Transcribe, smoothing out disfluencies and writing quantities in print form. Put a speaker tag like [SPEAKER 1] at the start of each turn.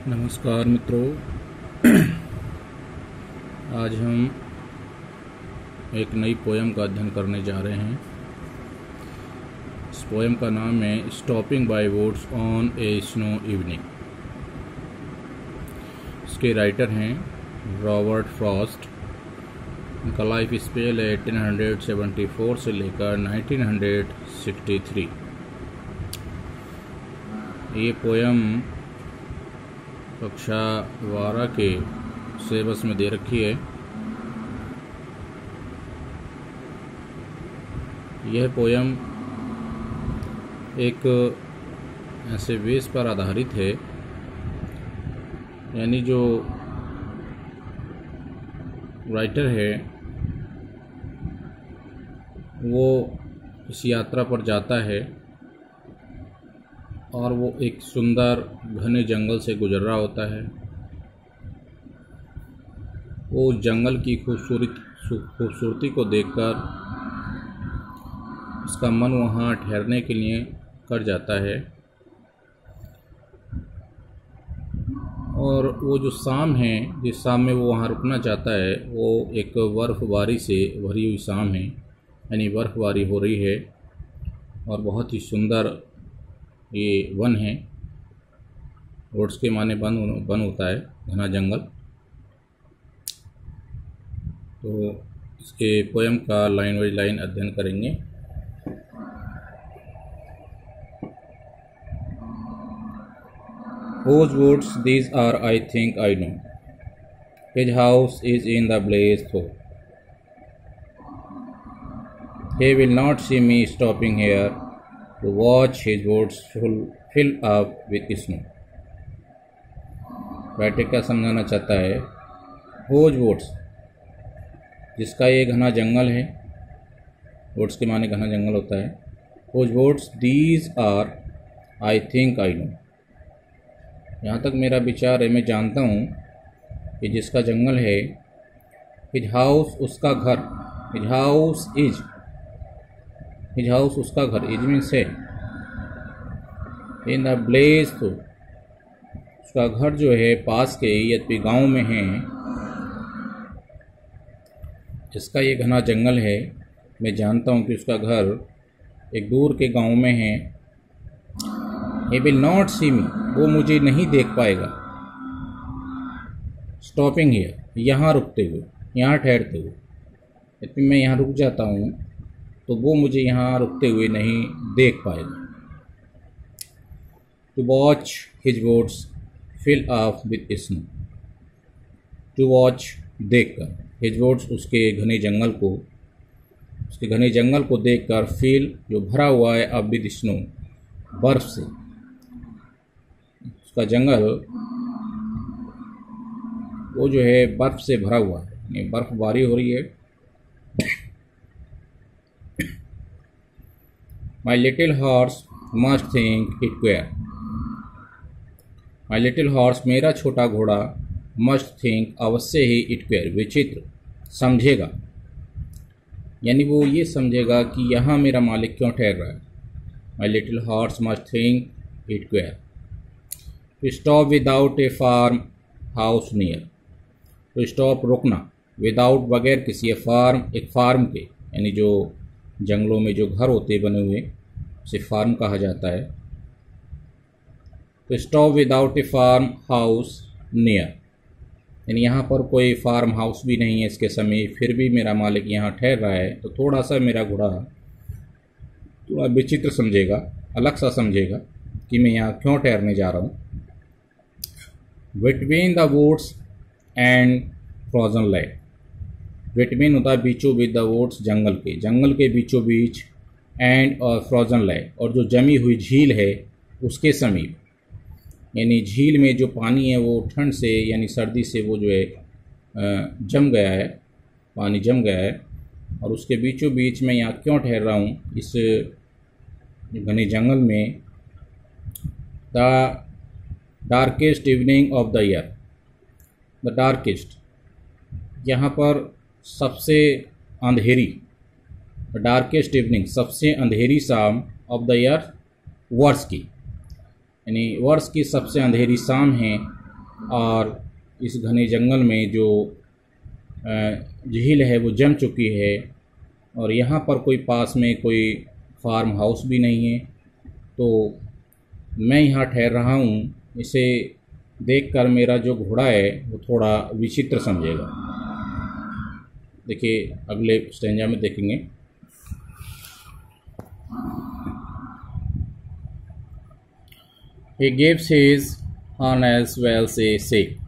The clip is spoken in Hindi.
[SPEAKER 1] नमस्कार मित्रों। आज हम एक नई पोयम का अध्ययन करने जा रहे हैं। इस पोयम का नाम है stopping by woods on a snow evening. इसके राइटर हैं रॉबर्ट फ्रॉस्ट। इनका लाइफ स्पेल है 1874 से लेकर 1963। ये पोयम कक्षा 12 के सिलेबस में दे रखी है। यह पोयम एक ऐसे बेस पर आधारित है, यानी जो राइटर है वो इस यात्रा पर जाता है और वो एक सुंदर घने जंगल से गुजर रहा होता है। वो जंगल की खूबसूरती को देखकर उसका मन वहाँ ठहरने के लिए कर जाता है। और वो जो शाम है, जिस शाम में वो वहाँ रुकना चाहता है, वो एक बर्फ़बारी से भरी हुई शाम है, यानी बर्फ़बारी हो रही है और बहुत ही सुंदर ये वन है। वुड्स के माने वन होता है, घना जंगल। तो इसके पोयम का लाइन बाई लाइन अध्ययन करेंगे। Whose woods these are, I think I know. His house is in the blaze though. He will not see me stopping here to watch his woods fill up with snow. Writer क्या समझाना चाहता है? Whose woods, जिसका ये घना जंगल है। वुड्स के माने घना जंगल होता है। Whose woods these are, I think I know. यहाँ तक मेरा विचार है, मैं जानता हूँ कि जिसका जंगल है। हिज हाउस, उसका घर। His house is, his house उसका घर, इज मीन्स है। इन द ब्लेज, तो उसका घर जो है पास के यद्यपि गांव में है। जिसका ये घना जंगल है, मैं जानता हूँ कि उसका घर एक दूर के गांव में है। He will not see me, वो मुझे नहीं देख पाएगा। स्टॉपिंग हियर, यहाँ रुकते हुए, यहाँ ठहरते हुए। यदि मैं यहाँ रुक जाता हूँ तो वो मुझे यहाँ रुकते हुए नहीं देख पाएगा। To watch his woods fill up with snow. To watch, देख कर, हिज वुड्स, उसके घने जंगल को, उसके घने जंगल को देख कर, फिल, जो भरा हुआ है, अब विद स्नो, बर्फ से। उसका जंगल वो जो है बर्फ से भरा हुआ है, यानी बर्फबारी हो रही है। My little horse must think it queer. My little horse, मेरा छोटा घोड़ा, मस्ट थिंक, अवश्य ही, इट क्वेयर, विचित्र, समझेगा, यानी वो ये समझेगा कि यहाँ मेरा मालिक क्यों ठहर रहा है। My little horse must think it queer. To stop without a farm house near. To stop, रुकना, विदाउट, बगैर किसी, ए फार्म, एक फार्म के, यानी जो जंगलों में जो घर होते बने हुए उसे फार्म कहा जाता है। To stop without a farm house near, यानी यहाँ पर कोई फार्म हाउस भी नहीं है इसके समीप, फिर भी मेरा मालिक यहाँ ठहर रहा है, तो थोड़ा सा मेरा घोड़ा थोड़ा विचित्र समझेगा, अलग सा समझेगा कि मैं यहाँ क्यों ठहरने जा रहा हूँ। Between the woods and frozen land. Between होता है बीचों बीच, द वुड्स, जंगल के बीचों बीच, एंड और फ्रोजन लैंड, और जो जमी हुई झील है उसके समीप, यानी झील में जो पानी है वो ठंड से, यानी सर्दी से वो जो है जम गया है, पानी जम गया है, और उसके बीचों बीच में यहाँ क्यों ठहर रहा हूँ इस घने जंगल में। The darkest evening of the year. The darkest, यहाँ पर सबसे अंधेरी, डार्केस्ट इवनिंग, सबसे अंधेरी शाम, ऑफ द ईयर, वर्ष की, यानी वर्ष की सबसे अंधेरी शाम है। और इस घने जंगल में जो झील है वो जम चुकी है और यहाँ पर कोई पास में कोई फार्म हाउस भी नहीं है, तो मैं यहाँ ठहर रहा हूँ। इसे देखकर मेरा जो घोड़ा है वो थोड़ा विचित्र समझेगा। देखिए अगले स्टेंजा में देखेंगे। He gives his horn as well say sick,